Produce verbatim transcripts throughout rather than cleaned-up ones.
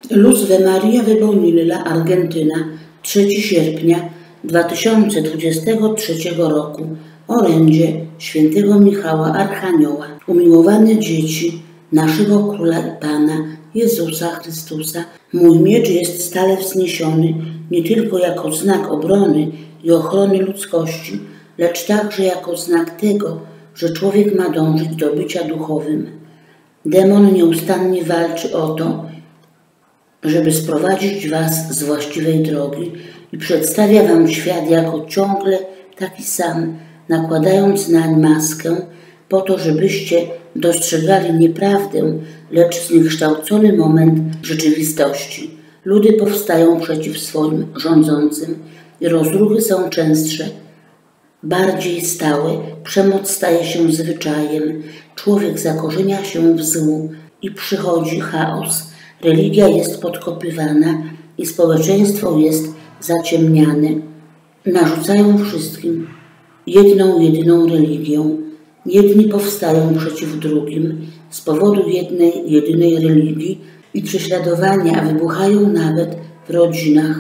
Luz de Maria Wypełnilla, Argentyna, trzeciego sierpnia dwa tysiące dwudziestego trzeciego roku. Orędzie świętego Michała Archanioła. Umiłowane dzieci naszego Króla i Pana Jezusa Chrystusa, mój miecz jest stale wzniesiony nie tylko jako znak obrony i ochrony ludzkości, lecz także jako znak tego, że człowiek ma dążyć do bycia duchowym. Demon nieustannie walczy o to, żeby sprowadzić was z właściwej drogi i przedstawia wam świat jako ciągle taki sam, nakładając nań maskę po to, żebyście dostrzegali nieprawdę, lecz zniekształcony moment rzeczywistości. Ludy powstają przeciw swoim rządzącym i rozruchy są częstsze, bardziej stałe, przemoc staje się zwyczajem, człowiek zakorzenia się w złu i przychodzi chaos. Religia jest podkopywana i społeczeństwo jest zaciemniane. Narzucają wszystkim jedną, jedyną religię. Jedni powstają przeciw drugim z powodu jednej, jedynej religii i prześladowania wybuchają nawet w rodzinach.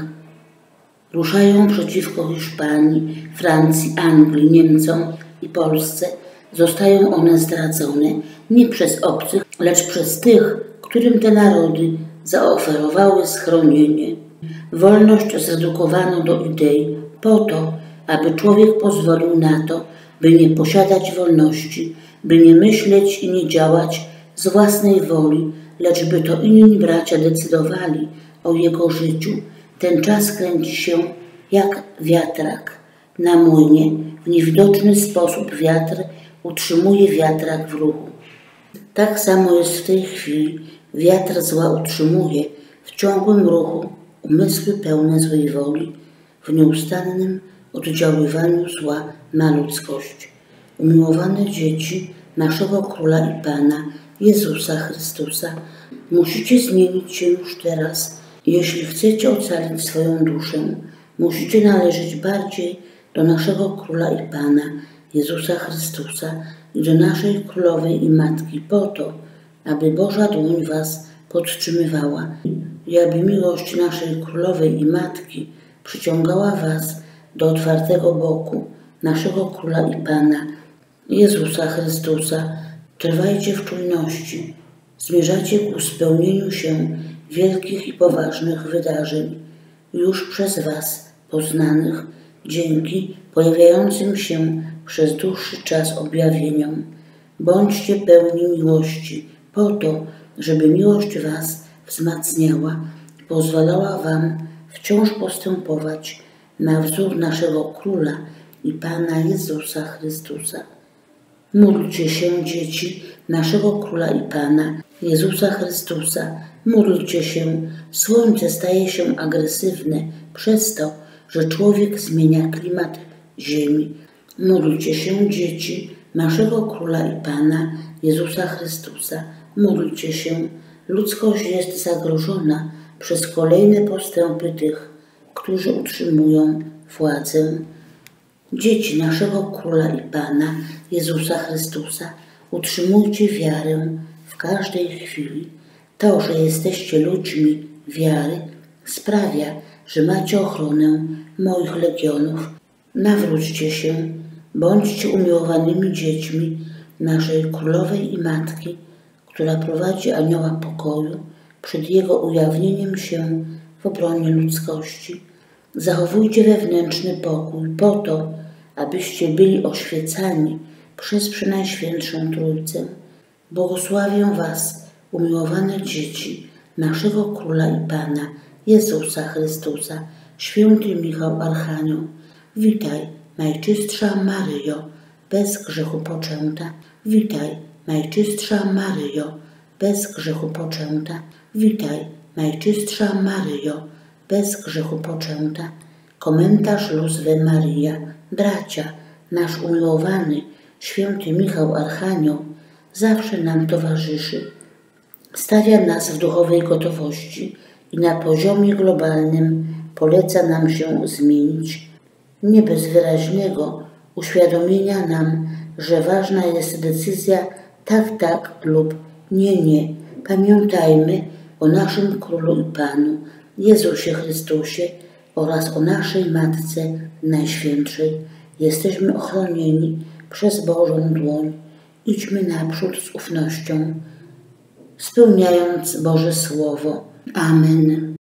Ruszają przeciwko Hiszpanii, Francji, Anglii, Niemcom i Polsce. Zostają one zdradzone nie przez obcych, lecz przez tych, którym te narody zaoferowały schronienie. Wolność zredukowano do idei po to, aby człowiek pozwolił na to, by nie posiadać wolności, by nie myśleć i nie działać z własnej woli, lecz by to inni bracia decydowali o jego życiu. Ten czas kręci się jak wiatrak na młynie. W niewidoczny sposób wiatr utrzymuje wiatrak w ruchu. Tak samo jest w tej chwili. Wiatr zła utrzymuje w ciągłym ruchu umysły pełne złej woli, w nieustannym oddziaływaniu zła na ludzkość. Umiłowane dzieci naszego Króla i Pana Jezusa Chrystusa, musicie zmienić się już teraz. Jeśli chcecie ocalić swoją duszę, musicie należeć bardziej do naszego Króla i Pana Jezusa Chrystusa i do naszej Królowej i Matki po to, aby Boża dłoń was podtrzymywała i aby miłość naszej Królowej i Matki przyciągała was do otwartego boku naszego Króla i Pana Jezusa Chrystusa. Trwajcie w czujności. Zmierzacie ku spełnieniu się wielkich i poważnych wydarzeń, już przez was poznanych, dzięki pojawiającym się przez dłuższy czas objawieniom. Bądźcie pełni miłości po to, żeby miłość was wzmacniała i pozwalała wam wciąż postępować na wzór naszego Króla i Pana Jezusa Chrystusa. Módlcie się, dzieci naszego Króla i Pana Jezusa Chrystusa. Módlcie się. Słońce staje się agresywne przez to, że człowiek zmienia klimat ziemi. Módlcie się, dzieci naszego Króla i Pana Jezusa Chrystusa. Módlcie się. Ludzkość jest zagrożona przez kolejne postępy tych, którzy utrzymują władzę. Dzieci naszego Króla i Pana Jezusa Chrystusa, utrzymujcie wiarę w każdej chwili. To, że jesteście ludźmi wiary, sprawia, że macie ochronę moich legionów. Nawróćcie się, bądźcie umiłowanymi dziećmi naszej Królowej i Matki, która prowadzi anioła pokoju przed jego ujawnieniem się w obronie ludzkości. Zachowujcie wewnętrzny pokój po to, abyście byli oświecani przez Przenajświętszą Trójcę. Błogosławię was, umiłowane dzieci naszego Króla i Pana Jezusa Chrystusa. Święty Michał Archanioł, witaj, Najczystsza Maryjo, bez grzechu poczęta. Witaj, Najczystsza Maryjo, bez grzechu poczęta. Witaj, Najczystsza Maryjo, bez grzechu poczęta. Komentarz Luz de Maria. Bracia, nasz umiłowany święty Michał Archanioł zawsze nam towarzyszy. Stawia nas w duchowej gotowości i na poziomie globalnym poleca nam się zmienić. Nie bez wyraźnego uświadomienia nam, że ważna jest decyzja tak, tak lub nie, nie. Pamiętajmy, o naszym Królu i Panu, Jezusie Chrystusie oraz o naszej Matce Najświętszej, jesteśmy ochronieni przez Bożą dłoń. Idźmy naprzód z ufnością, spełniając Boże Słowo. Amen.